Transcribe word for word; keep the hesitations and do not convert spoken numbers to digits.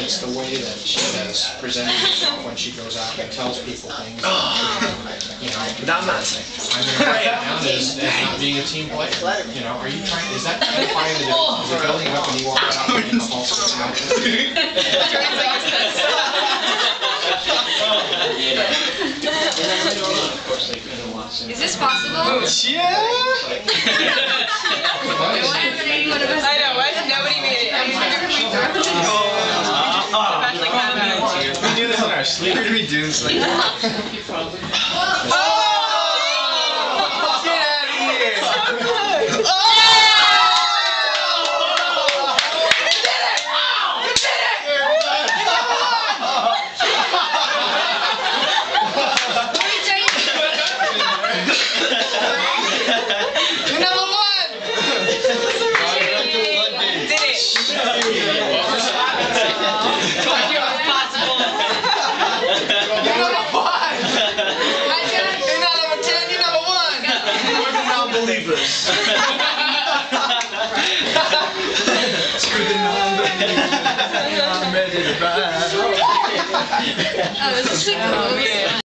it's the way that she has presented herself when she goes out and tells people things. You know, That I'm not saying. I'm going to write it down as, as not being a team player. You know, are you trying? Is that identifying the difference? Is it building up when you walk out and the whole Is this possible? Yeah! I know, why did nobody made it? I mean, We do this in our sleep. We're gonna be doing this like that. Oh! Get out of here! Oh! You did it! You did it! You're number one! Did it! Told you it was possible. You're number five! You're not number ten, you're number one! We're the non-believers. Screw the non-believers. I'm ready to ride. Oh, this is so cool.